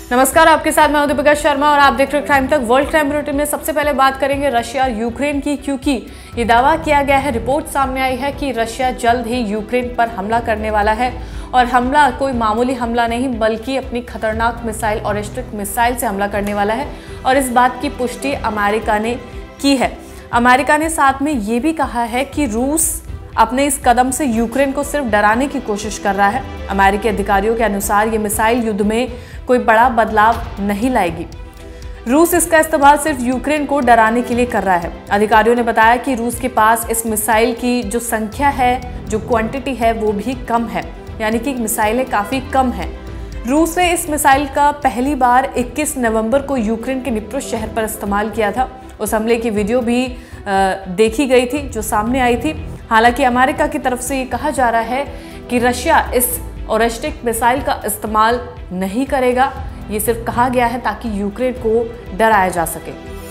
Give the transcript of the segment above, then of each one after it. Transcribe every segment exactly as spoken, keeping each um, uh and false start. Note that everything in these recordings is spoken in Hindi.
नमस्कार, आपके साथ मैं दीपिका शर्मा और आप देख रहे हैं क्राइम तक। वर्ल्ड क्राइम बुलेटिन में सबसे पहले बात करेंगे रशिया और यूक्रेन की, क्योंकि ये दावा किया गया है, रिपोर्ट सामने आई है कि रशिया जल्द ही यूक्रेन पर हमला करने वाला है। और हमला कोई मामूली हमला नहीं, बल्कि अपनी खतरनाक मिसाइल ऑरेस्ट्रिक मिसाइल से हमला करने वाला है। और इस बात की पुष्टि अमेरिका ने की है। अमेरिका ने साथ में ये भी कहा है कि रूस अपने इस कदम से यूक्रेन को सिर्फ डराने की कोशिश कर रहा है। अमेरिकी अधिकारियों के अनुसार ये मिसाइल युद्ध में कोई बड़ा बदलाव नहीं लाएगी। रूस इसका इस्तेमाल सिर्फ यूक्रेन को डराने के लिए कर रहा है। अधिकारियों ने बताया कि रूस के पास इस मिसाइल की जो संख्या है, जो क्वांटिटी है, वो भी कम है, यानी कि मिसाइलें काफ़ी कम हैं। रूस ने इस मिसाइल का पहली बार इक्कीस नवंबर को यूक्रेन के निप्रो शहर पर इस्तेमाल किया था। उस हमले की वीडियो भी आ, देखी गई थी, जो सामने आई थी। हालांकि अमेरिका की तरफ से ये कहा जा रहा है कि रशिया इस ऑरेस्ट्रिक मिसाइल का इस्तेमाल नहीं करेगा। ये सिर्फ कहा गया है ताकि यूक्रेन को डराया जा सके।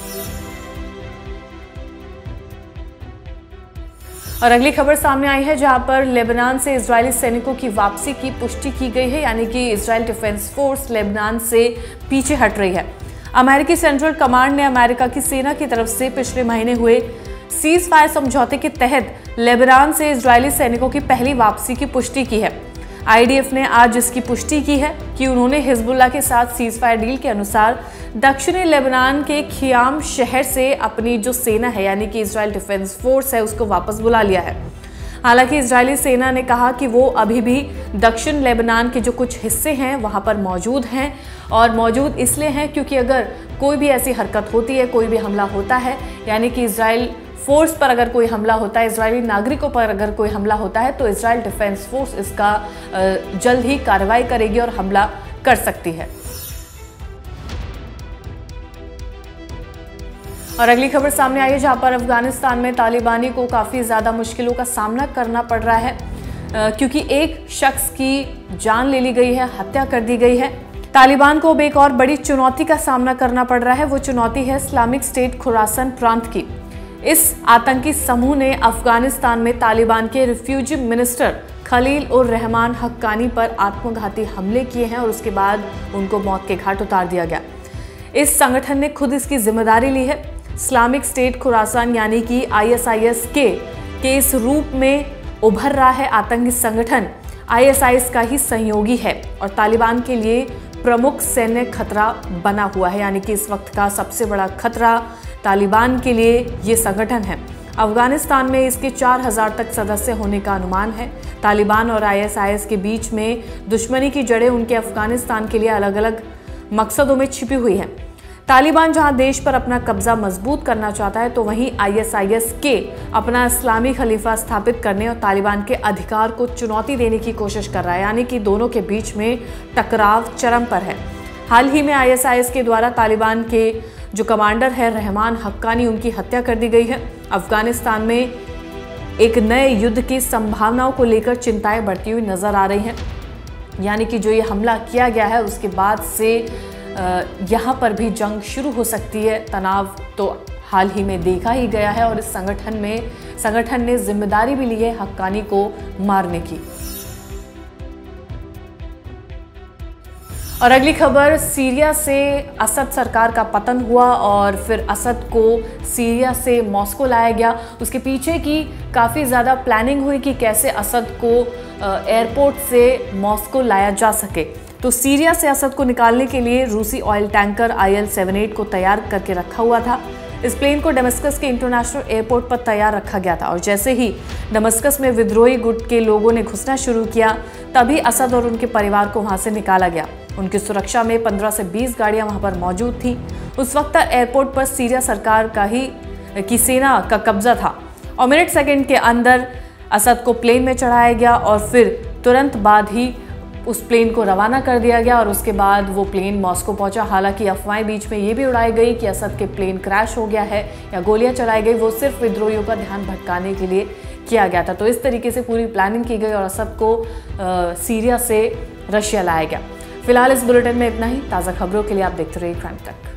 और अगली खबर सामने आई है, जहां पर लेबनान से इजरायली सैनिकों की वापसी की पुष्टि की गई है, यानी कि इजरायल डिफेंस फोर्स लेबनान से पीछे हट रही है। अमेरिकी सेंट्रल कमांड ने अमेरिका की सेना की तरफ से पिछले महीने हुए सीज फायर समझौते के तहत लेबनान से इजरायली सैनिकों की पहली वापसी की पुष्टि की है। आई डी एफ ने आज इसकी पुष्टि की है कि उन्होंने हिजबुल्लाह के साथ सीज फायर डील के अनुसार दक्षिणी लेबनान के खियाम शहर से अपनी जो सेना है, यानी कि इजरायल डिफेंस फोर्स है, उसको वापस बुला लिया है। हालांकि इजरायली सेना ने कहा कि वो अभी भी दक्षिण लेबनान के जो कुछ हिस्से हैं वहां पर मौजूद हैं, और मौजूद इसलिए हैं क्योंकि अगर कोई भी ऐसी हरकत होती है, कोई भी हमला होता है, यानी कि इजराइल फोर्स पर अगर कोई हमला होता है, इजरायली नागरिकों पर अगर कोई हमला होता है, तो इजरायल डिफेंस फोर्स इसका जल्द ही कार्रवाई करेगी और हमला कर सकती है। और अगली खबर सामने आई है, जहां पर अफगानिस्तान में तालिबानी को काफ़ी ज़्यादा मुश्किलों का सामना करना पड़ रहा है, क्योंकि एक शख्स की जान ले ली गई है, हत्या कर दी गई है। तालिबान को अब एक और बड़ी चुनौती का सामना करना पड़ रहा है। वो चुनौती है इस्लामिक स्टेट खुरासन प्रांत की। इस आतंकी समूह ने अफगानिस्तान में तालिबान के रिफ्यूजी मिनिस्टर खलील उर रहमान हक्कानी पर आत्मघाती हमले किए हैं और उसके बाद उनको मौत के घाट उतार दिया गया। इस संगठन ने खुद इसकी जिम्मेदारी ली है। इस्लामिक स्टेट खुरासान यानी कि आई एस आई एस के के इस रूप में उभर रहा है आतंकी संगठन आई एस आई एस का ही सहयोगी है और तालिबान के लिए प्रमुख सैन्य खतरा बना हुआ है, यानी कि इस वक्त का सबसे बड़ा खतरा तालिबान के लिए ये संगठन है। अफगानिस्तान में इसके चार हज़ार तक सदस्य होने का अनुमान है। तालिबान और आई एस आई एस के बीच में दुश्मनी की जड़ें उनके अफगानिस्तान के लिए अलग अलग मकसदों में छिपी हुई हैं। तालिबान जहां देश पर अपना कब्जा मजबूत करना चाहता है, तो वहीं आई एस आई एस के अपना इस्लामी खलीफा स्थापित करने और तालिबान के अधिकार को चुनौती देने की कोशिश कर रहा है, यानी कि दोनों के बीच में टकराव चरम पर है। हाल ही में आई एस आई एस के द्वारा तालिबान के जो कमांडर है रहमान हक्कानी, उनकी हत्या कर दी गई है। अफगानिस्तान में एक नए युद्ध की संभावनाओं को लेकर चिंताएं बढ़ती हुई नजर आ रही हैं, यानी कि जो ये हमला किया गया है उसके बाद से यहाँ पर भी जंग शुरू हो सकती है। तनाव तो हाल ही में देखा ही गया है और इस संगठन में संगठन ने जिम्मेदारी भी ली है हक्कानी को मारने की। और अगली खबर, सीरिया से असद सरकार का पतन हुआ और फिर असद को सीरिया से मॉस्को लाया गया। उसके पीछे की काफ़ी ज़्यादा प्लानिंग हुई कि कैसे असद को एयरपोर्ट से मॉस्को लाया जा सके। तो सीरिया से असद को निकालने के लिए रूसी oil tanker I L seven eight को तैयार करके रखा हुआ था। इस प्लेन को दमिश्कस के इंटरनेशनल एयरपोर्ट पर तैयार रखा गया था और जैसे ही दमिश्कस में विद्रोही गुट के लोगों ने घुसना शुरू किया, तभी असद और उनके परिवार को वहां से निकाला गया। उनकी सुरक्षा में पंद्रह से बीस गाड़ियां वहां पर मौजूद थी। उस वक्त एयरपोर्ट पर सीरिया सरकार का ही की सेना का कब्जा था और मिनट सेकेंड के अंदर असद को प्लेन में चढ़ाया गया और फिर तुरंत बाद ही उस प्लेन को रवाना कर दिया गया और उसके बाद वो प्लेन मॉस्को पहुंचा। हालांकि अफवाहें बीच में ये भी उड़ाई गई कि असद के प्लेन क्रैश हो गया है या गोलियां चलाई गई, वो सिर्फ विद्रोहियों का ध्यान भटकाने के लिए किया गया था। तो इस तरीके से पूरी प्लानिंग की गई और असद को आ, सीरिया से रशिया लाया गया। फिलहाल इस बुलेटिन में इतना ही। ताज़ा खबरों के लिए आप देखते रहिए क्राइम तक।